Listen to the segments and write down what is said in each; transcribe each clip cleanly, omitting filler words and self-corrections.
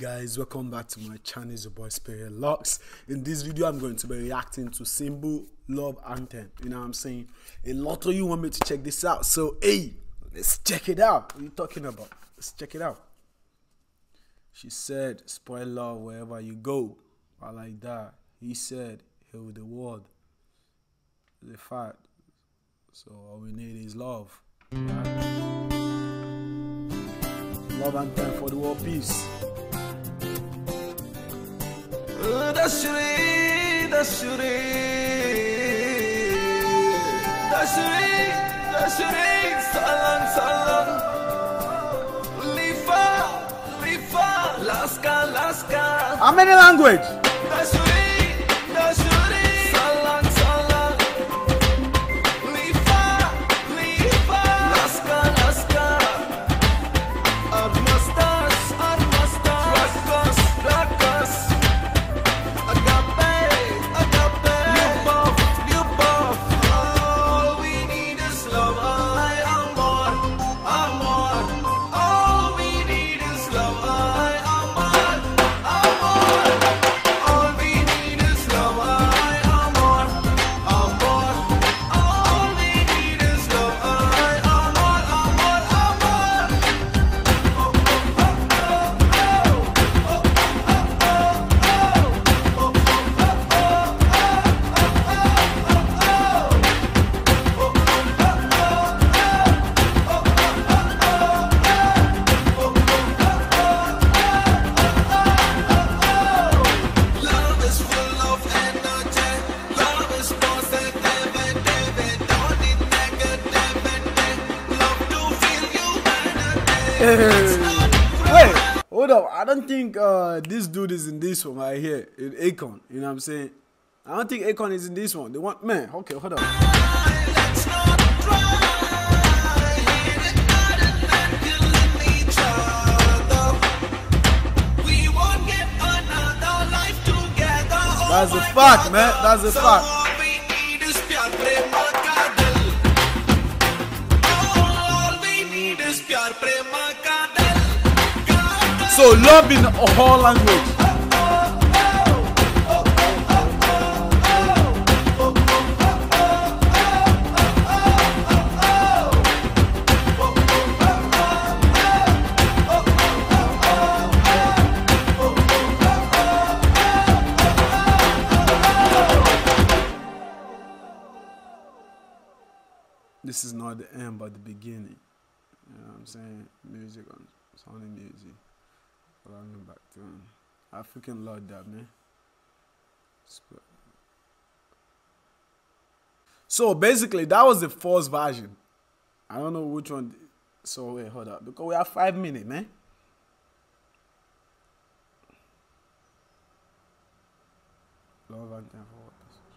guys, welcome back to my channel. It's your boy Spirit Locks. In this video I'm going to be reacting to Simbu Love Anthem. You know what I'm saying? A lot of you want me to check this out, so hey, let's check it out. What are you talking about? Let's check it out. She said, spoil love wherever you go. I like that. He said, heal the world. The fact. So all we need is love. Right? Love and time for the world peace. How many language? Wait, hold up. I don't think this dude is in this one right here in Akon. You know what I'm saying? I don't think Akon is in this one. They want man. Okay, hold up. That's a fact, man. That's a fact. So love in all language. This is not the end but the beginning. You know what I'm saying? Music on sounding music. Going back to him. I freaking love that, man. So basically that was the first version. I don't know which one. So wait, hold up, because we have 5 minutes, man. Love and time for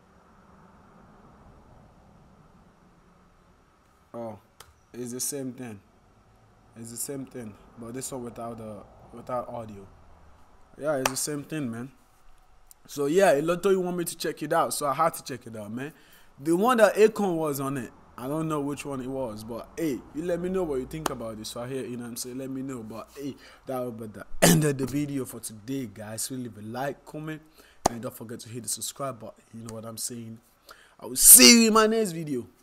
what? Oh, it's the same thing. It's the same thing, but this one without audio. Yeah, it's the same thing, man. So yeah, a lot of you want me to check it out, so I had to check it out, man. The one that Akon was on it, I don't know which one it was, but hey, you let me know what you think about this right here. You know what I'm saying? Let me know. But hey, that will be the end of the video for today, guys. So leave a like, comment, and don't forget to hit the subscribe button. You know what I'm saying? I will see you in my next video.